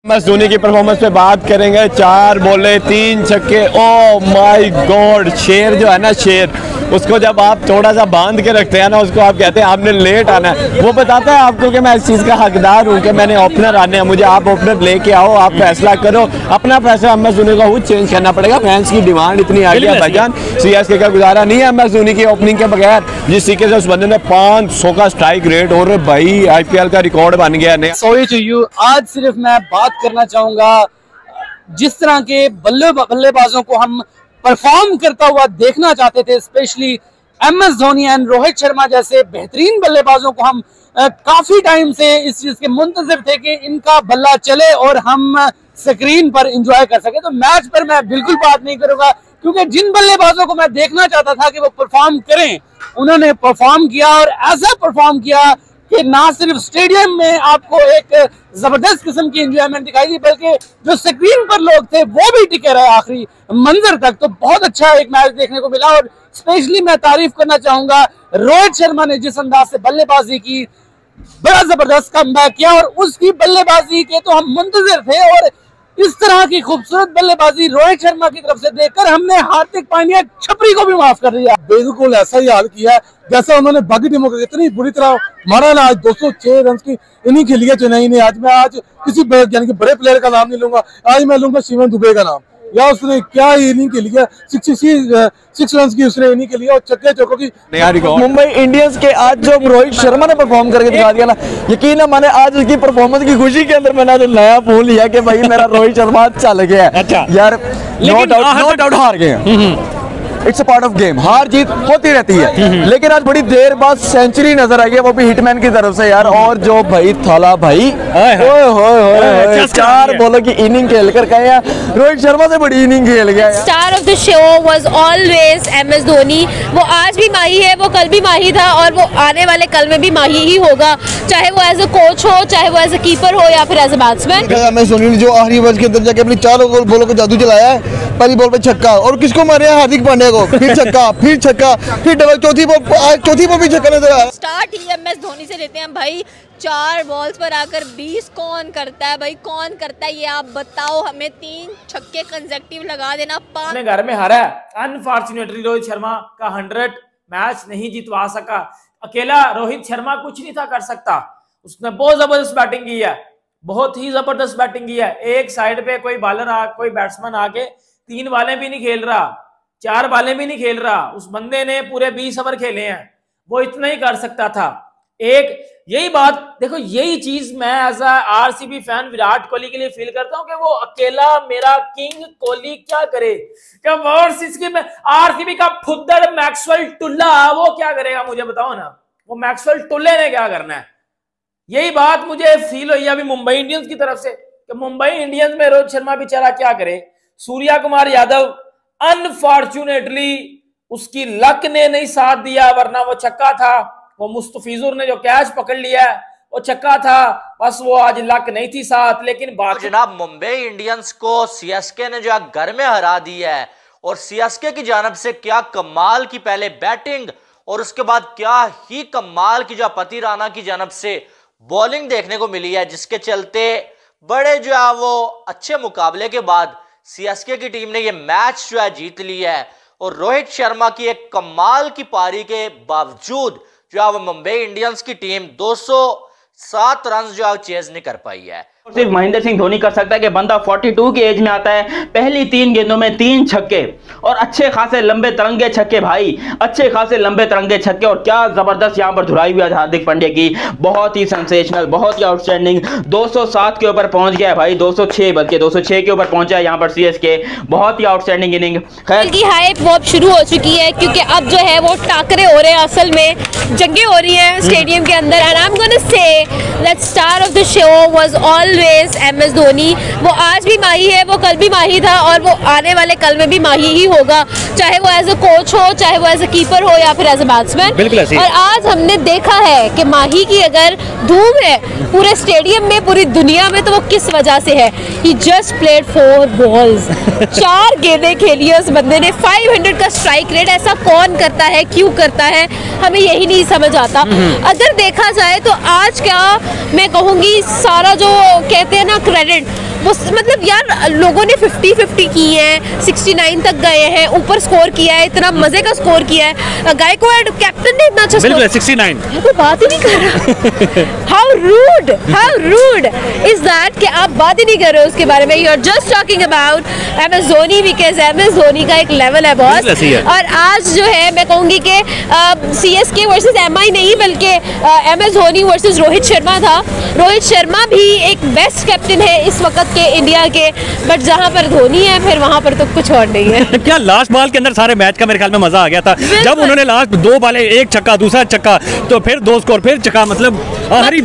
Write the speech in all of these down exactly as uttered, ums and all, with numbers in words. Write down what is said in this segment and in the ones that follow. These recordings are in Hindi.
एम एस धोनी की परफॉर्मेंस पे बात करेंगे। चार बोले तीन छक्के, ओ माय गॉड। शेर जो है ना, शेर, उसको जब आप थोड़ा सा बांध के रखते हैं ना, उसको आप कहते हैं आपने लेट आना है। वो बताता है आपको कि मैं इस चीज़ का हकदार हूँ कि मैंने ओपनर आने हैं, मुझे आप ओपनर लेके आओ, आप फैसला करो। अपना फैसला एम एस धोनी को खुद चेंज करना पड़ेगा। फैंस की डिमांड इतनी आ गई है भाईजान, सी एस के का गुजारा नहीं है एम एस धोनी की ओपनिंग के बगैर। जिस तरीके से उस बंदे ने पाँच सौ का स्ट्राइक रेट, और भाई आई पी एल का रिकॉर्ड बन गया नया। सॉरी टू यू, आज सिर्फ मैं बात करना चाहूंगा जिस तरह के बल्ले बल्लेबाजों को हम परफॉर्म करता हुआ देखना चाहते थे, specially M S Dhoni and Rohit Sharma जैसे बेहतरीन बल्लेबाजों को हम आ, काफी टाइम से इस चीज के मुंतजिर थे कि इनका बल्ला चले और हम स्क्रीन पर एंजॉय कर सके। तो मैच पर मैं बिल्कुल बात नहीं करूंगा, क्योंकि जिन बल्लेबाजों को मैं देखना चाहता था कि वो परफॉर्म करें, उन्होंने परफॉर्म किया, और ऐसा परफॉर्म किया कि ना सिर्फ स्टेडियम में आपको एक जबरदस्त किस्म की एंजॉयमेंट दिखाई दी, बल्कि जो स्क्रीन पर लोग थे वो भी टिके रहे आखिरी मंजर तक। तो बहुत अच्छा एक मैच देखने को मिला, और स्पेशली मैं तारीफ करना चाहूंगा रोहित शर्मा ने जिस अंदाज से बल्लेबाजी की, बड़ा जबरदस्त कमबैक किया, और उसकी बल्लेबाजी के तो हम मुंतजिर थे। और इस तरह की खूबसूरत बल्लेबाजी रोहित शर्मा की तरफ से देखकर हमने हार्दिक पांड्या छपरी को भी माफ कर दिया। बिल्कुल ऐसा ही हाल किया जैसा उन्होंने बाकी टीमों को इतनी बुरी तरह मारा ना। आज दो सौ छह रन की इनिंग खेली है चेन्नई ने। आज मैं आज किसी यानी कि बड़े प्लेयर का नाम नहीं लूंगा, आज मैं लूंगा शिवम दुबे का नाम। या उसने क्या इनिंग खेली है, सिक्स रन की उसने इनिंग खेली है, और छक्के चौकों की। मुंबई इंडियंस के आज जो रोहित शर्मा ने परफॉर्म करके दिखा दिया ना, यकीन है मैंने आज उसकी परफॉर्मेंस की खुशी के अंदर मैंने जो नया फूल लिया कि भाई मेरा रोहित शर्मा चल गया है। अच्छा यार, नो डाउट नो डाउट हार गए, it's a part of game, हार जीत होती रहती है। लेकिन आज बड़ी देर बाद सेंचुरी नजर आई है, वो भी हिटमैन की तरफ से यार। और जो भाई थाला भाई, ओए होए होए, चार बॉलों की इनिंग खेल कर गए हैं, रोहित शर्मा से बड़ी इनिंग खेल गया। Star of the show was always M S Dhoni. वो आज भी माही है, वो कल भी माही था, और वो आने वाले कल में भी माही ही होगा, चाहे वो एज अ कोच हो, चाहे वो एज अ कीपर हो, या फिर as a batsman. M S Dhoni ने जो आखिरी ओवर के अंदर जाके अपनी चार बॉलों को जादू चलाया है। पहली बॉल पे छक्का, और किसको मारे, हार्दिक पांड्या को, फिर छक्का, फिर छक्का, फिर डबल, चौथी बॉल चौथी बॉल भी छक्का नजर आया। स्टार्ट ही एम एस धोनी से लेते हैं भाई। चार बॉल्स पर आकर बीस कौन करता है भाई, कौन करता है ये आप बताओ हमें। तीन छक्के कंसेक्टिव लगा देना। अपने घर में हारा है। अनफॉर्चुनेटली रोहित शर्मा का हंड्रेड मैच नहीं जितवा सका। अकेला रोहित शर्मा कुछ नहीं था कर सकता। उसने बहुत जबरदस्त बैटिंग की है, बहुत ही जबरदस्त बैटिंग की है। एक साइड पे कोई बॉलर आ कोई बैट्समैन आके तीन बालें भी नहीं खेल रहा, चार बालें भी नहीं खेल रहा। उस बंदे ने पूरे बीस ओवर खेले हैं, वो इतना ही कर सकता था। एक यही बात देखो, यही चीज मैं as a RCB fan Virat Kohli के लिए फील करता हूं कि वो अकेला मेरा किंग कोहली क्या करे। क्या में आरसीबी का फुद्दर मैक्सवेल टुल्ला वो क्या करेगा, मुझे बताओ ना। वो मैक्सवेल टुल्ले ने क्या करना है, यही बात मुझे फील हुई अभी मुंबई इंडियंस की तरफ से कि मुंबई इंडियंस में रोहित शर्मा बेचारा क्या करे। सूर्या कुमार यादव अनफॉर्चुनेटली उसकी लक ने नहीं साथ दिया, वरना वो छक्का था। वो मुस्तफिजुर ने जो कैच पकड़ लिया वो छक्का था, बस वो आज लक नहीं थी साथ। लेकिन बात जनाब, मुंबई इंडियंस को सीएसके ने जो है घर में हरा दिया है, और सीएसके की जानब से क्या कमाल की पहले बैटिंग, और उसके बाद क्या ही कमाल की जो पति राणा की जानब से बॉलिंग देखने को मिली है, जिसके चलते बड़े जो है वो अच्छे मुकाबले के बाद सीएसके की टीम ने ये मैच जो है जीत लिया है। और रोहित शर्मा की एक कमाल की पारी के बावजूद जो है वो मुंबई इंडियंस की टीम दो सौ सात रन जो है चेज नहीं कर पाई है। सिर्फ महेंद्र सिंह धोनी कर सकता है कि बंदा बयालीस की एज में आता है, पहली तीन गेंदों में तीन छक्के, और अच्छे खासे लंबे तरंगे छक्के भाई, अच्छे खासे लंबे तरंगे छक्के। और क्या जबरदस्त यहां पर धुलाई हुई है हार्दिक पांड्या की, बहुत ही सेंसेशनल, बहुत ही आउटस्टैंडिंग। दो सौ सात के ऊपर पहुंच गया है भाई, दो सौ छह बल्कि दो सौ छह के ऊपर पहुंचा है यहां पर सीएसके। बहुत ही आउटस्टैंडिंग इनिंग। खैर की हाइप वो अब शुरू हो चुकी है, क्योंकि अब जो है वो टाकरे हो रहे हैं, असल में जंगे हो रही है स्टेडियम के अंदर। And I am gonna say that star of the show was always M S Dhoni. वो आज भी माही है, वो कल भी माही था, और वो आने वाले कल में भी माही ही होगा, चाहे वो एज अ कोच हो, चाहे वो एज अ कीपर हो, या फिर एज अ बैट्समैन। और आज हमने देखा है कि माही की अगर धूम है पूरे स्टेडियम में, पूरी दुनिया में, तो वो किस वजह से है। He just played four balls, चार गेंदें खेली है उस बंदे ने। पाँच सौ का स्ट्राइक रेट, ऐसा कौन करता है, क्यों करता है, हमें यही नहीं समझ आता। अगर देखा जाए तो आज क्या मैं कहूँगी, सारा जो कहते हैं ना क्रेडिट, वो मतलब यार लोगों ने फिफ्टी फिफ्टी की है, सिक्सटी नाइन तक गए हैं, ऊपर स्कोर किया है, इतना मजे का स्कोर किया है। गायकवाड कैप्टन ने इतना अच्छा बिल्कुल सिक्सटी नाइन, कोई बात ही नहीं कर रहा। How rude, how rude is that कि आप बात ही नहीं कर रहे हो उसके बारे में। You are just talking about M S Dhoni, because M S Dhoni का एक लेवल है बॉस। और आज जो है मैं कहूंगी कि C S K versus M I नहीं बल्कि M S Dhoni versus Rohit Sharma था। रोहित शर्मा भी एक बेस्ट कैप्टन है इस वक्त के इंडिया के, बट जहां पर धोनी है फिर वहां पर तो कुछ और नहीं है। क्या लास्ट बॉल के अंदर सारे मैच का मेरे ख्याल में मजा आ गया था जब उन्होंने लास्ट दो बाले, एक छक्का दूसरा छक्का तो फिर दो स्कोर फिर छक्का, मतलब हरी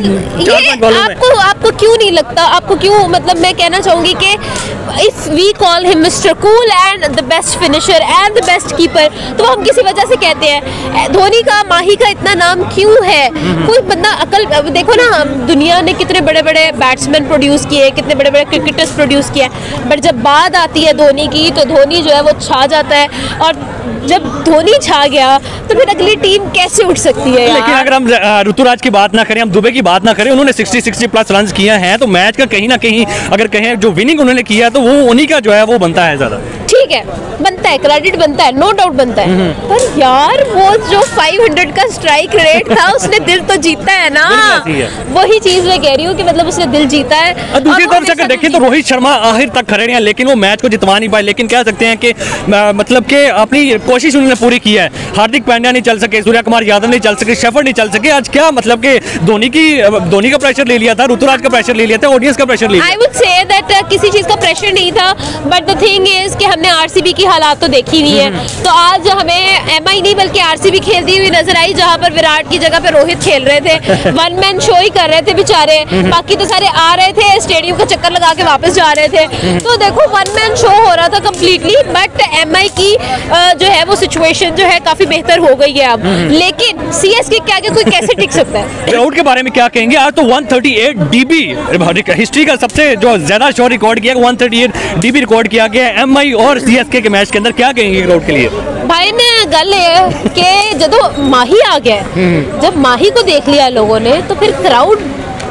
आपको आपको क्यों नहीं लगता, आपको क्यों, मतलब मैं कहना चाहूंगी कि if we call him mister cool and the best finisher and the best keeper, तो हम किसी वजह से कहते हैं। धोनी का, माही का इतना नाम क्यों है? कोई बंदा अकल, देखो ना दुनिया ने कितने बड़े बड़े बैट्समैन प्रोड्यूस किए, कितने बड़े बड़े क्रिकेटर्स प्रोड्यूस किए, बट जब बात आती है धोनी की तो धोनी जो है वो छा जाता है। और जब धोनी छा गया तो फिर अगली टीम कैसे उठ सकती है यार? लेकिन अगर हम ऋतुराज की बात ना करें, हम दुबे की बात ना करें, उन्होंने सिक्सटी सिक्सटी प्लस रन किए हैं, तो मैच का कहीं ना कहीं अगर कहें जो विनिंग उन्होंने किया तो वो उन्हीं का जो है वो बनता है ज्यादा। ठीक है, बनता है, क्रेडिट बनता है, नो डाउट बनता है, पर यार वो जो फाइव हंड्रेड का स्ट्राइक रेट था उसने दिल तो जीता है ना। वही चीज मैं कह रही हूँ कि मतलब उसने दिल जीता है। दूसरी तरफ से अगर देखें तो रोहित शर्मा आखिर तक खड़े रहे हैं, लेकिन वो मैच को जितवा नहीं पाए। लेकिन कह सकते हैं कि मतलब कि अपनी कोशिश उन्होंने पूरी की है। हार्दिक पांड्या नहीं चल सके, सूर्य कुमार यादव नहीं चल सके, शेफर्ड नहीं चल सके। आज क्या मतलब कि धोनी की धोनी का प्रेशर ले लिया था, ऋतुराज का प्रेशर ले लिया था, ऑडियंस का प्रेशर ले लिया। आई वुड से दैट किसी चीज का प्रेशर नहीं था, बट द थिंग इज कि हमने आरसीबी की हालात तो देखी नहीं है। तो आज हमें एमआई नहीं बल्कि आरसीबी खेलती हुई नजर आई, जहां पर विराट की जगह पे रोहित खेल रहे थे, वन मैन शो ही कर रहे थे बेचारे। बाकी तो सारे आ रहे थे, स्टेडियम का चक्कर लगा के वापस जा रहे थे। तो देखो वन मैन शो हो रहा था कंप्लीटली, बट एमआई की जो है वो सिचुएशन जो है काफी बेहतर हो गई है अब। लेकिन सीएसके के आगे कोई कैसे टिक सकता है? क्राउड के बारे में क्या कहेंगे? आज तो one thirty eight DB history का सबसे जो ज्यादा शो रिकॉर्ड किया, one thirty eight DB record किया गया एमआई और सीएसके के मैच के अंदर। क्या कहेंगे क्राउड के लिए? भाई ने गल है कि जब माही आ गया, जब माही को देख लिया लोगों ने तो फिर क्राउड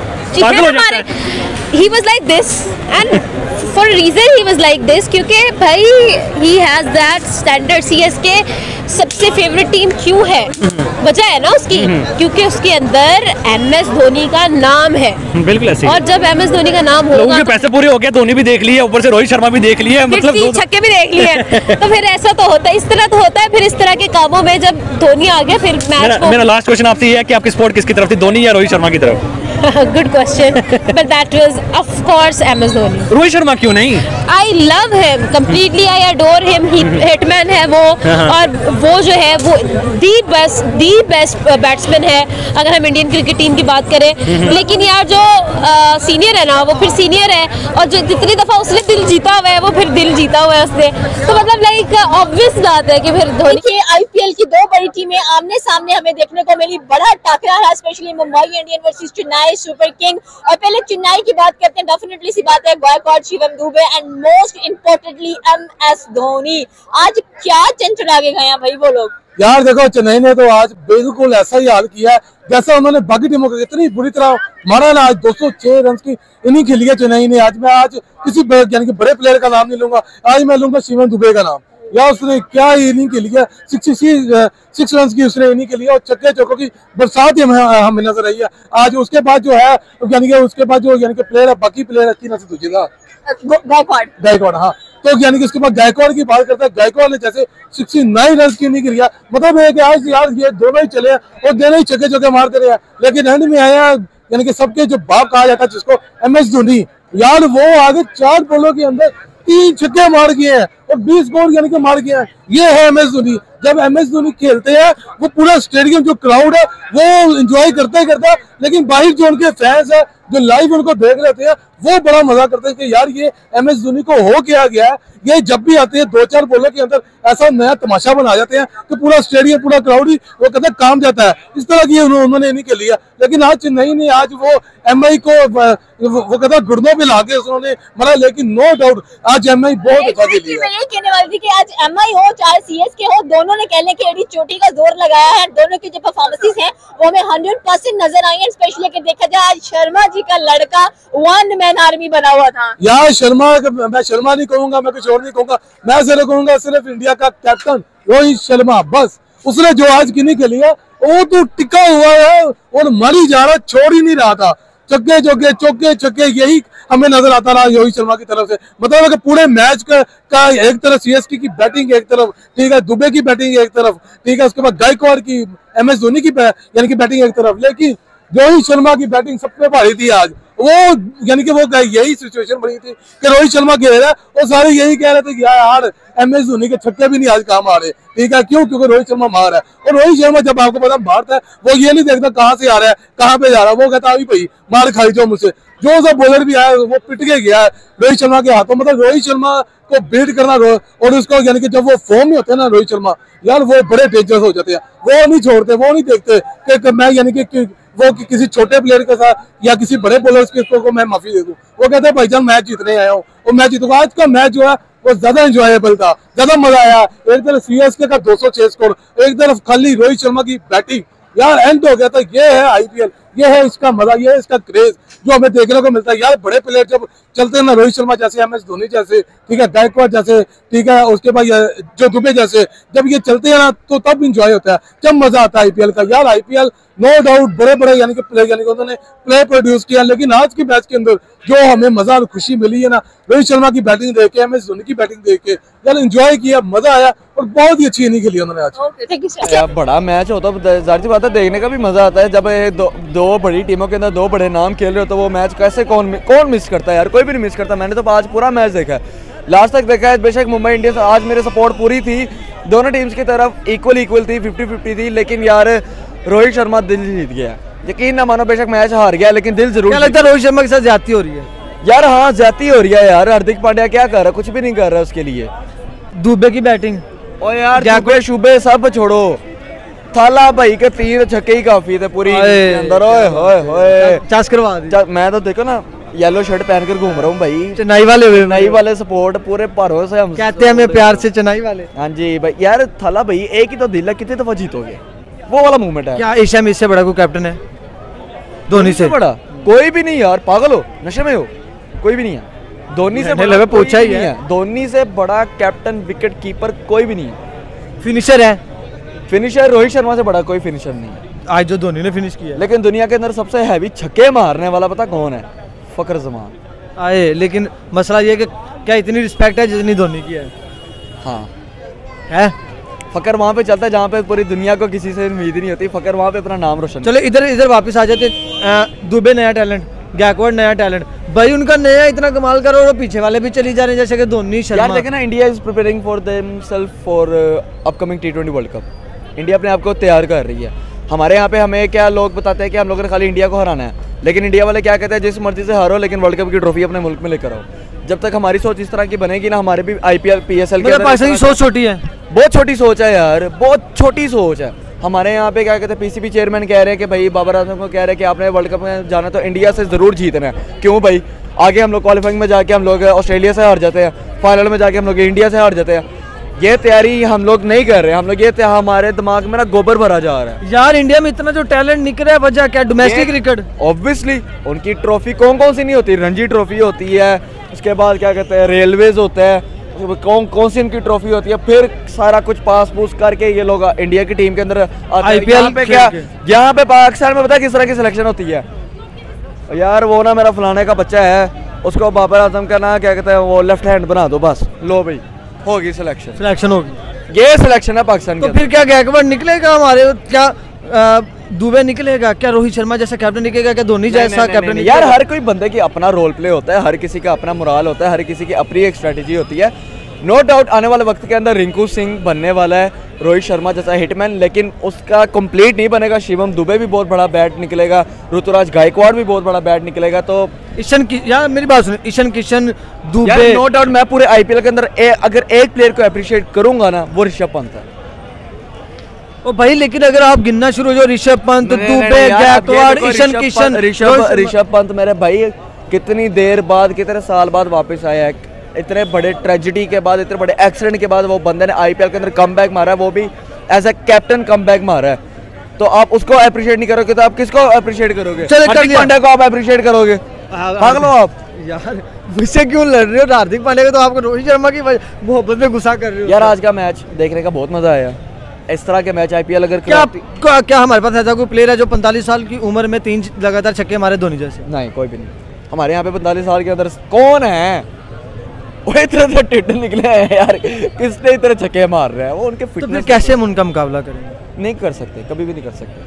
हमारे he was like this and for a reason he was like this क्योंकि भाई he has that standard। C S K सबसे फेवरेट टीम क्यों है? वजह है ना उसकी, क्योंकि उसके अंदर एम एस धोनी का नाम है। बिल्कुल ऐसे। और जब एम एस धोनी का नाम होगा, लोगों के पैसे पूरे हो गए, धोनी भी देख लिए, ऊपर से रोहित शर्मा भी देख लिए, मतलब तीन छक्के भी देख लिए, तो फिर ऐसा तो होता है, इस तरह तो होता है। फिर इस तरह के कामों में जब धोनी आ गया फिर मैच मेरा, मेरा लास्ट क्वेश्चन आपसे ये है कि आपकी सपोर्ट किसकी तरफ थी, धोनी या रोहित शर्मा की तरफ? Good question, but that was of course M S Dhoni। Rohit Sharma क्यों नहीं? I love him completely, I adore him। He hitman है वो, और वो जो है वो the best the best batsman है अगर हम इंडियन क्रिकेट टीम की बात करें। लेकिन यार जो सीनियर है ना वो फिर सीनियर है, और जो जितनी दफा उसने दिल जीता हुआ है वो फिर दिल जीता हुआ है उसने, तो मतलब लाइक ऑब्वियस बात है कि फिर धोनी। आईपीएल की दो बड़ी टीमें आमने सामने हमें देखने को मिली, बड़ा टकरा रहा, specially Mumbai Indian versus Chennai super king. और पहले चेन्नई की बात करते हैं, डेफिनेटली सी बात है Gaikwad, Shivam Dube and most importantly M S Dhoni. आज क्या चंचला के गए हैं भाई वो लोग। यार देखो चेन्नई ने तो आज बिल्कुल ऐसा ही हाल किया है जैसा उन्होंने बाकी टीमों को इतनी बुरी तरह मारा ना। आज दो सौ छह रन की इनिंग खेली है चेन्नई ने। आज मैं आज किसी यानी कि बड़े प्लेयर का नाम नहीं लूंगा, आज मैं लूंगा शिवम दुबे का नाम। या उसने क्या इनिंग खेली है, सिक्स सिक्स रन की उसने इनिंग खेली है, और छक्के चौकों की बरसात ही हमें हमें नजर आई है आज। उसके बाद जो है यानी कि उसके बाद जो यानी कि प्लेयर है, बाकी प्लेयर है, तीन से दूसरा गायकवाड गायकवाड हाँ, तो यानी कि उसके बाद गायकवाड की बात करते हैं। गायकवाड ने जैसे सिक्सटी नाइन रन की इनिंग किया, मतलब है कि आज यार ये दोनों ही चले और दोनों ही छक्के चौके मारते रहे, लेकिन एंड में आया यानी कि सबके जो बाप कहा जाता है जिसको एम एस धोनी, यार वो आगे चार बॉलों के अंदर तीन छक्के मार गए हैं और बीस बॉल यानी कि मार गए हैं। ये है एम एस धोनी। जब एम एस धोनी खेलते हैं वो पूरा स्टेडियम जो क्राउड है वो एंजॉय करते करता, लेकिन बाहर जो उनके फैंस है जो लाइव उनको देख रहे थे वो बड़ा मजा करते हैं कि यार ये एम एस धोनी को हो क्या गया है। ये जब भी आते हैं दो चार बॉलों के अंदर ऐसा नया तमाशा बना जाते हैं कि पूरा स्टेडियम पूरा क्राउड ही वो कहते हैं काम जाता है। इस तरह की उन्होंने नहीं खेली है, लेकिन आज चेन्नई ने आज वो एम आई को वो कहता है घुटनों पे लाके उन्होंने मारा, लेकिन नो डाउट आज एम आई बहुत अच्छा खेली है। मैं ये कहने वाली थी कि आज एम आई हो चाहे सी एस के हो, दोनों ने कहने की एडी चोटी का जोर लगाया है। दोनों की जो परफॉर्मेंसेस हैं वो हमें हंड्रेड परसेंट नजर आई है। स्पेशली अगर देखा जाए आज शर्मा जी का लड़का वन मैन आर्मी बना हुआ था। यार शर्मा, मैं शर्मा नहीं कहूंगा, मैं कुछ और नहीं कहूंगा, मैं सिर्फ कहूंगा सिर्फ इंडिया का कैप्टन रोहित शर्मा, बस उसने जो आज गिनी खेली है वो तो टिका हुआ है और मर ही जा रहा, छोड़ ही नहीं रहा था। चक्के चौके चौके छक्के यही हमें नजर आता रहा रोहित शर्मा की तरफ से। मतलब कि पूरे मैच का, का एक तरफ सीएसके की बैटिंग एक तरफ, ठीक है, दुबे की बैटिंग एक तरफ, ठीक है, उसके बाद गायकवाड़ की, एम एस धोनी की यानी कि बैटिंग एक तरफ, लेकिन रोहित शर्मा की बैटिंग सबसे भारी थी आज। वो यानी कि वो यही सिचुएशन बनी थी कि रोहित शर्मा कह रहा है और सारे यही कह रहे थे कि यार एम एस धोनी के छक्के भी नहीं आज काम आ रहे, ठीक है, क्यों? क्योंकि रोहित शर्मा मार है। और रोहित शर्मा जब आपको पता मारता है वो ये नहीं देखता कहाँ से आ रहा है, कहाँ पे जा रहा है, वो कहता अभी भाई मार खाई जाओ मुझसे। जो सा बॉलर भी आया वो पिट के गया है रोहित शर्मा के हाथों। मतलब रोहित शर्मा को बीट करना और उसको यानी कि जब वो फॉर्म में होते हैं ना रोहित शर्मा, यार वो बड़े डेंजरस हो जाते हैं। वो नहीं छोड़ते, वो नहीं देखते कि मैं यानी कि वो कि किसी छोटे प्लेयर के साथ या किसी बड़े बॉलर के को मैं माफी दे दूं। वो कहते हैं भाईजान मैच जीतने आया हूँ और मैच जीतूंगा। आज का मैच जो है वो ज्यादा एंजॉयबल था, ज्यादा मजा आया। एक तरफ सीएसके का दो सौ छह स्कोर, एक तरफ खाली रोहित शर्मा की बैटिंग, यार एंड हो गया था। ये है आईपीएल, ये है इसका मजा, ये है इसका क्रेज जो हमें देखने को मिलता है। यार बड़े प्लेयर जब चलते हैं ना, रोहित शर्मा जैसे, एम एस धोनी जैसे, ठीक है, गायकवाड़ जैसे, ठीक है, उसके बाद जो दुबे जैसे, जब ये चलते हैं ना तो तब इंजॉय होता है, जब मजा आता है आईपीएल का। यार आईपीएल नो डाउट बड़े बड़े यानी कि प्लेयर यानी कि उन्होंने प्ले प्रोड्यूस किया, लेकिन आज की मैच के अंदर जो हमें मजा और खुशी मिली है ना रोहित शर्मा की बैटिंग देख के, एम एस धोनी की बैटिंग देख के, यार एंजॉय किया, मजा आया और बहुत ही अच्छी इनिंग खेली उन्होंने आज। यार बड़ा मैच होता है, जाहिर सी बात है देखने का भी मजा आता है। जब दो, दो बड़ी टीमों के अंदर दो बड़े नाम खेल रहे हो तो वो मैच कैसे कौन कौन मिस करता है यार? कोई भी नहीं मिस करता। मैंने तो आज पूरा मैच देखा है, लास्ट तक देखा है। बेशक मुंबई इंडियंस आज मेरे सपोर्ट पूरी थी, दोनों टीम्स की तरफ इक्वल इक्वल थी, फिफ्टी फिफ्टी थी, लेकिन यार रोहित शर्मा दिल जीत गया। यकीन ना मानो, बेशक मैच हार गया लेकिन दिल जरूर। क्या लगता है रोहित शर्मा के साथ ज्यादती हो रही है? यार हाँ ज्यादती हो रही है यार। हार्दिक पांड्या क्या कर रहा है? कुछ भी नहीं कर रहा उसके लिए। दुबे की बैटिंग और यार दुबे शुबे सब छोड़ो, थाला भाई के तीन छक्के ही काफी थे पूरी अंदर। ओए होए होए चास करवा दी। मैं तो देखो ना येलो शर्ट पहनकर घूम रहा हूँ भाई। चेन्नई वाले चेन्नई वाले सपोर्ट पूरे भरोसे से हम कहते हैं हमें प्यार से चेन्नई वाले। हाँ जी भाई। यार थाला भाई एक ही तो दिल है, कितनी दफा जीतोगे? वो वाला मूवमेंट है। क्या एशिया में इससे बड़ा कोई कैप्टन है धोनी से? बड़ा कोई भी नहीं यार, पागल हो, नशे में हो, कोई भी नहीं है धोनी से बड़ा। पूछा ही है, धोनी से बड़ा कैप्टन विकेट कीपर कोई भी नहीं है। फिनिशर है, फिनिशर रोहित शर्मा से बड़ा कोई फिनिशर नहीं है आज जो धोनी ने फिनिश किया। लेकिन दुनिया के अंदर सबसे हैवी छक्के मारने वाला पता कौन है? फखर जमान आए। लेकिन मसला ये कि क्या इतनी रिस्पेक्ट है जितनी धोनी की है? हाँ है। फकर वहाँ पे चलता है जहाँ पे पूरी दुनिया को किसी से उम्मीद नहीं होती। फकर वहाँ पे अपना नाम रोशन। चलो इधर इधर वापस आ जाते। दुबे नया टैलेंट, गायकवाड़ नया टैलेंट, भाई उनका नया इतना कमाल करो और पीछे वाले भी चली जा रहे हैं जैसे कि धोनी शर्मा। यार देखना, India is preparing for themselves for upcoming T twenty world cup. India अपने आप को तैयार कर रही है। हमारे यहाँ पे हमें क्या लोग बताते हैं कि हम लोगों ने खाली इंडिया को हराना है, लेकिन इंडिया वाले क्या कहते हैं जिस मर्जी से हारो लेकिन वर्ल्ड कप की ट्रॉफी अपने मुल्क में लेकर आओ। जब तक हमारी सोच इस तरह की बनेगी ना, हमारे भी आईपीएल पीएसएल के पाकिस्तान की सोच छोटी है, बहुत छोटी सोच है यार, बहुत छोटी सोच है। हमारे यहाँ पे क्या कहते हैं पीसीबी चेयरमैन कह रहे हैं कि भाई बाबर आजम को कह रहे हैं कि आपने वर्ल्ड कप में जाना तो इंडिया से जरूर जीतना है। क्यों भाई? आगे हम लोग क्वालिफाइंग में जाके हम लोग ऑस्ट्रेलिया से हार जाते हैं, फाइनल में जाके हम लोग इंडिया से हार जाते हैं। ये तैयारी हम लोग नहीं कर रहे, हम लोग ये हमारे दिमाग में ना गोबर भरा जा रहा है। यार इंडिया में इतना जो टैलेंट निकल रहा है, वजह क्या? Domestic cricket. ऑब्वियसली उनकी ट्रॉफी कौन कौन सी नहीं होती? रणजी ट्रॉफी होती है, उसके बाद क्या कहते हैं रेलवेज होता है, कौन कौन सी इनकी ट्रॉफी होती है, फिर सारा कुछ पास पूस करके ये लोग इंडिया की टीम के अंदर आईपीएल पे क्या यहाँ पे पाकिस्तान में पता है किस तरह की सिलेक्शन होती है? यार वो ना मेरा फलाने का बच्चा है, उसको बाबर आजम का ना क्या कहते हैं वो लेफ्ट हैंड बना दो, बस लो भाई होगी सिलेक्शन। सिलेक्शन होगी, ये सिलेक्शन है पाकिस्तान तो फिर क्या गायकवाड़ निकलेगा हमारे? क्या दुबे निकलेगा? क्या रोहित शर्मा जैसा कैप्टन निकलेगा? क्या धोनी जैसा कैप्टन? यार हर कोई बंदे की अपना रोल प्ले होता है, हर किसी का अपना मोराल होता है, हर किसी की अपनी एक स्ट्रेटेजी होती है। नो डाउट आने वाले वक्त के अंदर रिंकू सिंह बनने वाला है रोहित शर्मा जैसा हिटमैन, लेकिन उसका कंप्लीट नहीं बनेगा। शिवम दुबे भी बहुत बड़ा बैट निकलेगा, ऋतुराज गायकवाड़ भी बहुत बड़ा बैट निकलेगा। तो ईशान की यार मेरी बात सुनो, ईशान किशन दुबे, नो डाउट मैं पूरे आईपीएल के अंदर ए, अगर एक प्लेयर को अप्रिशिएट करूंगा ना वो ऋषभ पंत है। ओ भाई लेकिन अगर आप गिनना शुरू हो जाओ, ऋषभ पंत, दुबे, गायकवाड़, ईशान किशन, ऋषभ ऋषभ पंत मेरे भाई कितनी देर बाद कितने साल बाद वापस आया है, इतने बड़े ट्रेजिडी के बाद, इतने बड़े एक्सीडेंट के बाद वो बंदे ने आईपीएल के अंदर कमबैक मारा है, वो भी एज ए कैप्टन कमबैक मारा है। तो आप उसको अप्रिशिएट नहीं करोगे तो आप किसको अप्रिशिएट करोगे? चलो, कर हार्दिक दिया। पांड्या को आप अप्रिशिएट करोगे? भाग लो आप यार मुझसे क्यों लड़ रहे हो? हार्दिक पांड्या को तो आपको रोहित शर्मा की मोहब्बत में गुस्सा कर रहे हो यार। आज का मैच देखने का बहुत मजा आया। इस तरह के मैच आईपीएल अगर क्या क्या, क्या हमारे पास ऐसा कोई प्लेयर है जो पैंतालीस साल की उम्र में तीन लगातार छक्के मारे धोनी जैसे? नहीं, कोई भी नहीं। हमारे यहाँ पे पैंतालीस साल के अंदर कौन है वो इतने इतने टिट्टर निकले हैं यार, किसने इतने छक्के मार रहे हैं वो? उनके तो फिर फिटनेस कैसे हम उनका मुकाबला करेंगे? नहीं कर सकते, कभी भी नहीं कर सकते।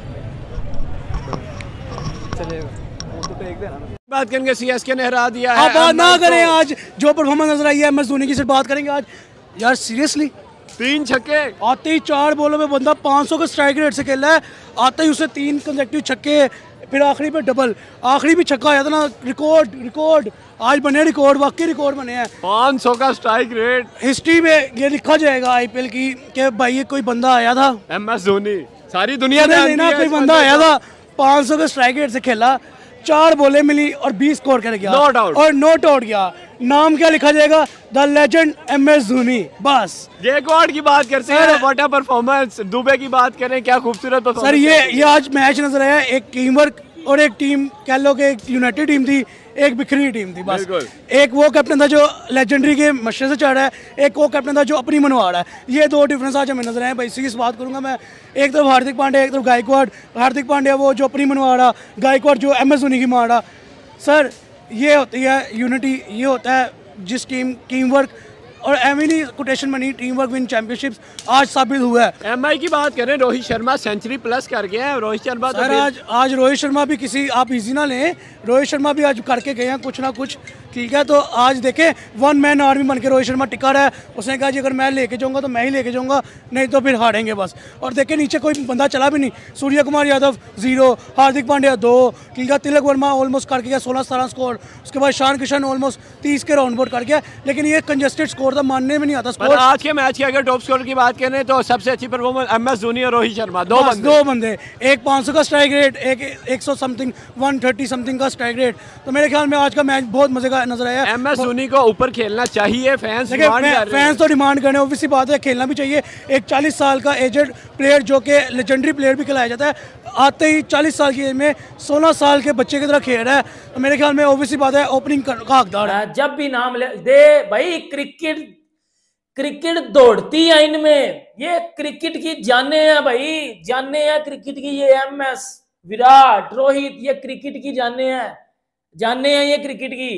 बात करेंगे सीएसके ने हरा दिया है। आप बात ना करें, आज जो परफॉर्मेंस नजर आई है एम एस धोनी की सिर्फ बात करेंगे आज। यार सीरियसली तीन छक्के आते ही चार बॉलों में बंदा पाँच सौ का स्ट्राइक रेट से खेला है, आते ही उसे तीन कंसेक्टिव छक्के, फिर आखिरी पे डबल, आखिरी भी छक्का आया था ना। रिकॉर्ड रिकॉर्ड आज बने, रिकॉर्ड वाकई रिकॉर्ड बने हैं। पाँच सौ का स्ट्राइक रेट हिस्ट्री में ये लिखा जाएगा आईपीएल की कि भाई ये कोई बंदा आया था, एम एस धोनी सारी दुनिया नहीं ना, कोई बंदा आया था पाँच सौ का स्ट्राइक रेट से खेला, चार बॉलें मिली और बीस स्कोर कर गया, नो डाउट, और नॉट आउट गया। नाम क्या लिखा जाएगा? The legend M S Dhoni. बस गैकवाड की बात करते हैं, व्हाट अ परफॉर्मेंस। दुबे की बात करें, क्या खूबसूरत परफॉर्मेंस। सर ये ये आज मैच नजर आया, एक टीम वर्क और एक टीम कह लो कि एक यूनाइटेड टीम थी, एक बिखरी टीम थी। बस एक वो कैप्टन था जो लेजेंडरी के मशरे से चढ़ रहा है, एक वो कैप्टन था जो अपनी मनवा रहा है। ये दो डिफरेंस आज हमें नजर आए भाई। सीरीज बात करूंगा मैं, एक तरफ हार्दिक पांड्या, एक तरफ गायकवाड। हार्दिक पांड्या वो जो अपनी मनवा रहा, गायकवाड जो एम एस धोनी की मार रहा। सर ये होती है यूनिटी, ये होता है जिस टीम टीम वर्क, और एम ही नहीं कोटेशन में नहीं, टीम वर्क विन चैंपियनशिप्स आज साबित हुआ है। एम आई की बात करें, रोहित शर्मा सेंचुरी प्लस कर गया है। रोहित शर्मा सर आज आज रोहित शर्मा भी किसी आप इजी ना लें, रोहित शर्मा भी आज करके गए हैं कुछ ना कुछ, ठीक है। तो आज देखें वन मैन आर्मी बन के रोहित शर्मा टिका रहा है। उसने कहा जी अगर मैं लेके जाऊंगा तो मैं ही लेके जाऊंगा, नहीं तो फिर हारेंगे बस। और देखें नीचे कोई बंदा चला भी नहीं। सूर्य कुमार यादव जीरो, हार्दिक पांड्या दो, ठीक है। तिलक वर्मा ऑलमोस्ट करके गया सोलह सतारह स्कोर। उसके बाद ईशान किशन ऑलमोस्ट तीस के राउंड बोर्ड कर गया, लेकिन ये कंजेस्टेड स्कोर था, मानने में नहीं आता स्कोर। आज के मैच की अगर टॉप स्कोर की बात करें तो सबसे अच्छी परफॉर्मेंस एम एस धोनी और रोहित शर्मा, दो बंदे दो बंदे एक पाँच सौ का स्ट्राइक रेट, एक एक सौ समथिंग वन थर्टी समथिंग का स्ट्राइक रेट। तो मेरे ख्याल में आज का मैच बहुत मजे का नजर आया। एम एस धोनी को ऊपर खेलना चाहिए, फैंस डिमांड कर रहे हैं। फैंस तो डिमांड कर रहे हैं, ऑब्वियसली बात है, खेलना भी चाहिए। एक चालीस साल का एजेड प्लेयर जो कि लेजेंडरी प्लेयर भी खिलाया जाता है, आते ही चालीस साल की एज में सोलह साल के बच्चे की तरह खेल रहा है। तो मेरे ख्याल में ऑब्वियसली बात है ओपनिंग का हकदार है। जब भी नाम ले दे भाई, क्रिकेट क्रिकेट दौड़ती है इनमें, ये क्रिकेट की जाने हैं भाई, जाने हैं क्रिकेट की। ये एम एस, विराट, रोहित, ये क्रिकेट की जाने हैं, जाने हैं ये क्रिकेट की।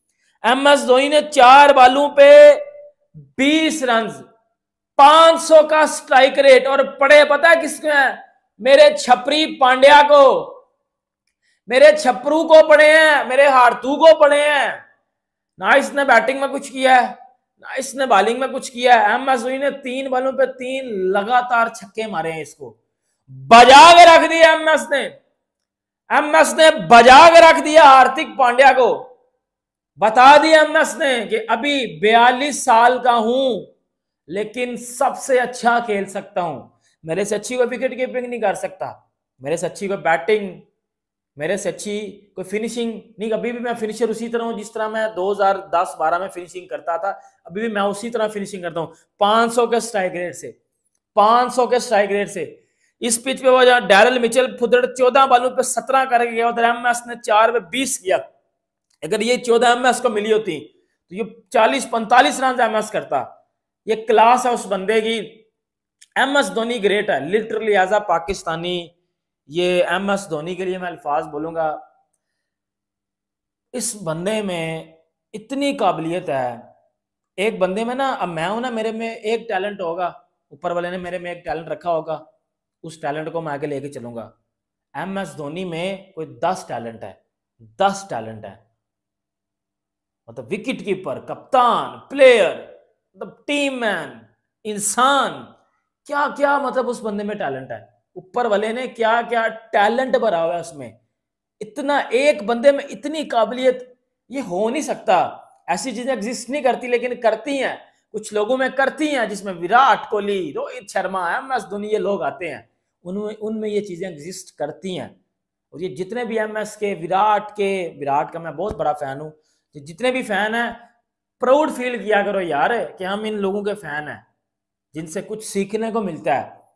एम एस धोनी ने चार बालों पे बीस रन, पाँच सौ का स्ट्राइक रेट, और पड़े पता है किसको है? मेरे छपरी पांड्या को, मेरे छपरू को पड़े हैं, मेरे हारतू को पड़े हैं। ना इसने बैटिंग में कुछ किया है, ना इसने बॉलिंग में कुछ किया है। एम एस धोनी ने तीन बालों पे तीन लगातार छक्के मारे हैं, इसको बजा के रख दिया एम एस ने। एम एस ने बजा के रख दिया हार्दिक पांड्या को। बता दिया एम एस ने कि अभी बयालीस साल का हूं लेकिन सबसे अच्छा खेल सकता हूं। मेरे से अच्छी कोई विकेट कीपिंग नहीं कर सकता, मेरे से अच्छी कोई बैटिंग, मेरे से अच्छी कोई फिनिशिंग नहीं। अभी भी मैं फिनिशर उसी तरह हूं जिस तरह मैं दो हज़ार दस बारह में फिनिशिंग करता था, अभी भी मैं उसी तरह फिनिशिंग करता हूं। पाँच सौ के स्ट्राइक रेट से, पाँच सौ के स्ट्राइक रेट से। इस पिच पे वो जहां डैरल मिचेल फुदड़ चौदह बालों पे सत्रह कर गया, उधर एम एस ने चार पे बीस किया। अगर ये चौदह एम एस को मिली होती तो ये चालीस पैंतालीस रन एम एस करता। ये क्लास है उस बंदे की। एम एस धोनी ग्रेट है लिटरली एज अ पाकिस्तानी। ये एम एस धोनी के लिए मैं अल्फाज बोलूंगा, इस बंदे में इतनी काबिलियत है। एक बंदे में ना, अब मैं हूं ना, मेरे में एक टैलेंट होगा, ऊपर वाले ने मेरे में एक टैलेंट रखा होगा, उस टैलेंट को मैं आगे लेके चलूंगा। एम एस धोनी में कोई दस टैलेंट है, दस टैलेंट है। मतलब विकेट कीपर, कप्तान, प्लेयर, मतलब टीम मैन, इंसान, क्या क्या मतलब उस बंदे में टैलेंट है। ऊपर वाले ने क्या क्या टैलेंट भरा हुआ है उसमें। इतना एक बंदे में इतनी काबिलियत, ये हो नहीं सकता। ऐसी चीजें एग्जिस्ट नहीं करती, लेकिन करती हैं कुछ लोगों में, करती हैं, जिसमें विराट कोहली, रोहित शर्मा, एम एस धोनी, ये लोग आते हैं, उनमें उनमें ये चीजें एग्जिस्ट करती हैं। और ये जितने भी एम एस के, विराट के, विराट का मैं बहुत बड़ा फैन हूं, जितने भी फैन हैं, प्राउड फील किया करो यार कि हम इन लोगों के फैन हैं जिनसे कुछ सीखने को मिलता है।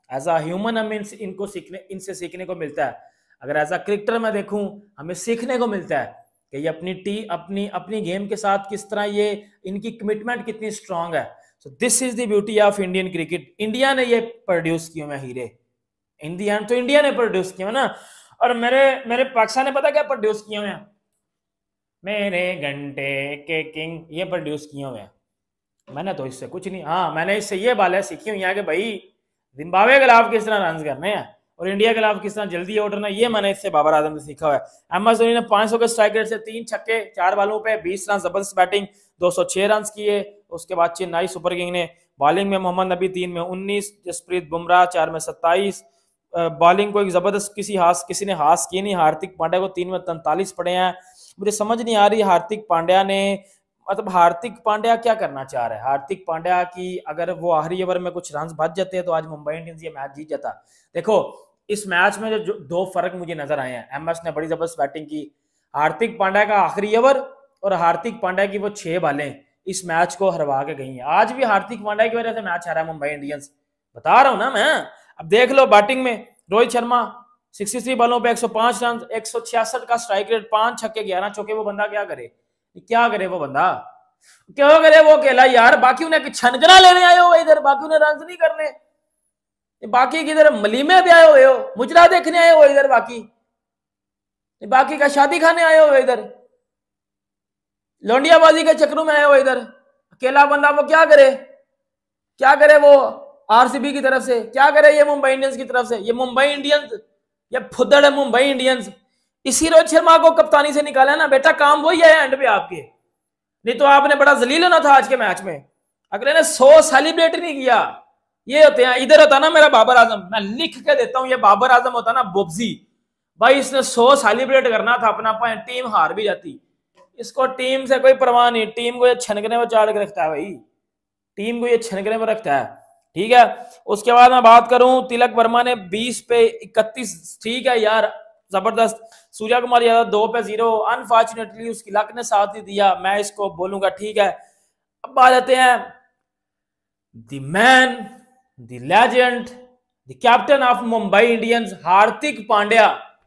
एज अ ह्यूमन हमें इनको सीखने इनसे सीखने को मिलता है। अगर एज अ क्रिकेटर मैं देखूं हमें सीखने को मिलता है कि ये अपनी टी अपनी अपनी गेम के साथ किस तरह ये इनकी कमिटमेंट कितनी स्ट्रांग है। So this is the beauty of Indian cricket. India ने ये प्रोड्यूस किए हुए हीरे, इन दी एंड तो इंडिया ने प्रोड्यूस किए हुए ना। और मेरे मेरे पाकिस्तान ने पता क्या प्रोड्यूस किए हुए हैं? मेरे घंटे के किंग, ये प्रोड्यूस किए हुए हैं। मैंने तो इससे कुछ नहीं, हाँ मैंने इससे ये बालें सीखी हुई है कि भाई जिम्बाब्वे के खिलाफ किस तरह रन करने हैं और इंडिया के खिलाफ किस तरह जल्दी उठना, ये मैंने इससे बाबर आजम से सीखा हुआ है। एम एस धोनी ने पाँच सौ के स्ट्राइक रेट से तीन छक्के चार बालों पे बीस रन, जबरदस्त बैटिंग, दो सौ छह रन किए। उसके बाद चेन्नई सुपर किंग ने बॉलिंग में मोहम्मद नबी तीन में उन्नीस, जसप्रीत बुमराह चार में सत्ताईस। बॉलिंग को एक जबरदस्त किसी हास किसी ने हास की नहीं, हार्दिक पांड्या को तीन में तैंतालीस पड़े हैं। मुझे समझ नहीं आ रही हार्दिक पांड्या ने, मतलब हार्दिक पांड्या क्या करना चाह रहा है। हार्दिक पांड्या की अगर वो आखिरी ओवर में कुछ रन बच जाते हैं तो आज मुंबई इंडियंस ये मैच जीत जाता। देखो इस मैच में जो दो फर्क मुझे नजर आए हैं, एम एस ने बड़ी जबरदस्त बैटिंग की, हार्दिक पांड्या का आखिरी ओवर और हार्दिक पांड्या की वो छह बालें इस मैच को हरवा के गई हैं। आज भी हार्दिक पांड्या की वजह से मैच हारा मुंबई इंडियंस, बता रहा हूं ना मैं। अब देख लो बैटिंग में रोहित शर्मा तिरसठ बालों पे एक सौ पाँच रन, एक सौ छियासठ का स्ट्राइक रेट, पांच छक्के ग्यारह चौके। वो बंदा क्या करे, क्या करे वो बंदा, क्यों करे वो अकेला यार? बाकी उन्हें छनकना लेने आए हो इधर, बाकी उन्हें रन नहीं करने, बाकी किधर मलीमे भी आए हुए हो, मुजरा देखने आए हो इधर, बाकी बाकी का शादी खाने आए हो इधर, लौंडियाबाजी के चक्रों में आए हो इधर। अकेला बंदा वो क्या करे, क्या करे वो आरसीबी की तरफ से, क्या करे ये मुंबई इंडियंस की तरफ से। ये मुंबई इंडियंस ये फुद्दड़ है मुंबई इंडियंस। इसी रोहित शर्मा को कप्तानी से निकाला ना बेटा, काम वही है एंड पे आपके, नहीं तो आपने बड़ा जलील होना था आज के मैच में। अगले ने सौ सेलिब्रेट नहीं किया। ये होते हैं, इधर होता ना मेरा बाबर आजम, मैं लिख के देता हूं, ये बाबर आजम होता ना बुब्जी भाई, इसने सौ सेलिब्रेट करना था अपना, पाए टीम हार भी जाती। इसको टीम से कोई परवाह नहीं, टीम को ये छनकने में चाड़ के रखता है भाई, टीम को ये छनकने में रखता है, ठीक है। उसके बाद मैं बात करूं, तिलक वर्मा ने बीस पे इकतीस, ठीक है यार जबरदस्त। सूर्या कुमार यादव दो पे जीरो, अनफॉर्चुनेटली उसकी लक ने साथ ही दिया, मैं इसको बोलूंगा ठीक है। अब आ जाते हैं the man, the legend, the captain of Mumbai Indians Hardik Pandya.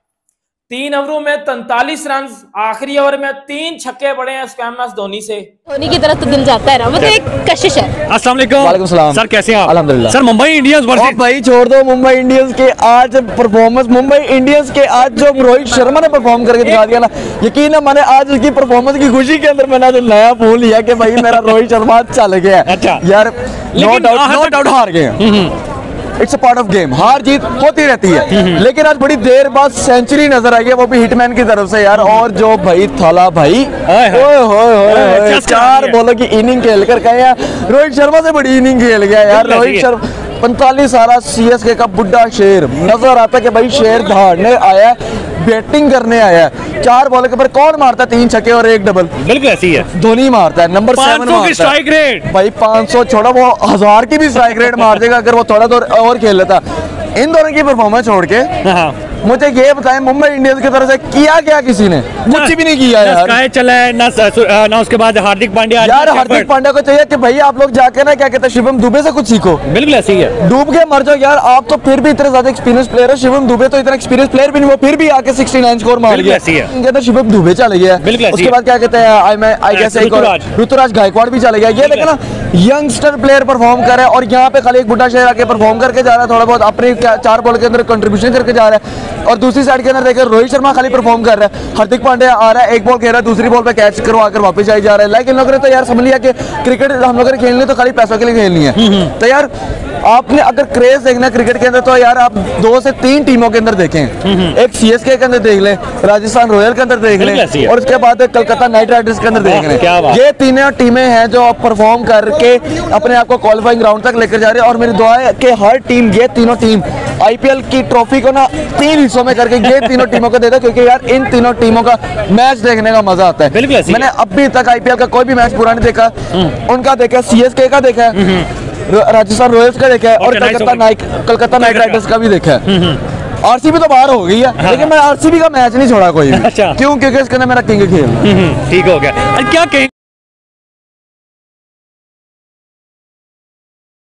तीन ओवरों में तैंतालीस रन, आखिरी ओवर में तीन छक्के पड़े हैं एम एस धोनी से। धोनी की तरफ तो दिल जाता है ना, वो तो एक कशिश है। अस्सलाम वालेकुम। वालेकुम सलाम सर, कैसे हैं आप? अल्हम्दुलिल्लाह। सर मुंबई इंडियंस वर्सेस, भाई छोड़ दो मुंबई इंडियंस के आज परफॉर्मेंस, मुंबई इंडियंस के आज जो रोहित शर्मा ने परफॉर्म करके दिखा दिया ना, यकीन है मैंने आज उसकी परफॉर्मेंस की खुशी के अंदर मैंने नया फोन लिया कि भाई मेरा रोहित शर्मा चल गया। अच्छा यार, नो डाउट नो डाउट हार गए, it's a part of game, हार जीत होती रहती है, लेकिन आज बड़ी देर बाद सेंचुरी नजर आई है, वो भी हिटमैन की तरफ से यार। और जो भाई थाला भाई, ओए होए चार बॉलों की इनिंग खेल कर गए हैं, रोहित शर्मा से बड़ी इनिंग खेल गया यार रोहित शर्मा। पैंतालीस साल सीएसके का बुढ़ा शेर नजर आता है कि भाई शेर दहाड़ने आया है, बैटिंग करने आया है। चार बॉल के ऊपर कौन मारता है तीन छक्के और एक डबल? बिल्कुल ऐसी है, धोनी मारता है। नंबर सेवन मारता है स्ट्राइक रेट भाई, पाँच सौ छोड़ा, वो हजार की भी स्ट्राइक रेट मार देगा अगर वो थोड़ा देर और खेल लेता। इन दोनों की परफॉर्मेंस छोड़ के मुझे ये बताएं मुंबई इंडियंस की तरफ से किया क्या किसी ने? कुछ भी नहीं किया यार, ना चला है ना, ना उसके बाद हार्दिक पांड्या। यार हार्दिक पांड्या को चाहिए कि भाई आप लोग जाके ना क्या कहते हैं शिवम दुबे से कुछ सीखो। बिल्कुल ऐसी है, डूब के मर जाओ यार, आप तो फिर भी इतने ज्यादा एक्सपीरियंस प्लेयर है। शिवम दुबे तो इतना एक्सपीरियंस प्लेयर भी नहीं, वो फिर भी आके उनहत्तर स्कोर मार गया। कहते शिवम दुबे चले गया, उसके बाद क्या कहते हैं आई मैं आई गेस ऋतुराज गायकवाड़ भी चले गया। ये देखे ना यंगस्टर प्लेयर परफॉर्म कर रहा है, और यहाँ पे खाली एक बुढ़ा शेर आके परफॉर्म करके जा रहा है, थोड़ा बहुत अपने चार बॉल के अंदर कंट्रीब्यूशन करके जा रहा है। और दूसरी साइड के अंदर देखे रोहित शर्मा खाली परफॉर्म कर रहा है, हार्दिक पांड्या आ रहा है, एक बॉल खेल रहा है, दूसरी बॉल पे कैच करवा कर वापस आई जा रहा है। लाइक इन लोगों ने तो यार समझ लिया कि क्रिकेट हम लोगों ने खेलनी तो खाली पैसों के लिए खेलनी है। तो यार आपने अगर क्रेज देखना क्रिकेट के अंदर तो यार आप दो से तीन टीमों के अंदर देखें, एक सीएसके के अंदर देख लें, राजस्थान रॉयल के अंदर देख लें, और उसके बाद कलकत्ता नाइट राइडर्स के अंदर देख लें। ये तीनों टीमें हैं जो परफॉर्म करके अपने आप को क्वालिफाइंग राउंड तक लेकर जा रहे हैं। और मेरी दुआ है कि हर टीम, ये तीनों टीम आईपीएल की ट्रॉफी को ना तीन हिस्सों में करके ये तीनों टीमों को दे दे, क्योंकि यार इन तीनों टीमों का मैच देखने का मजा आता है। मैंने अभी तक आईपीएल का कोई भी मैच पूरा नहीं देखा, उनका देखा, सीएसके का देखा है, राजस्थान रॉयल्स का देखा है, और Kolkata knight Kolkata knight riders का भी देखा है। आरसीबी तो बाहर हो गई है, लेकिन मैं आरसीबी का मैच नहीं छोड़ा कोई भी। क्यों? क्योंकि इसके अंदर मेरा किंग खेल। ठीक हो गया। क्या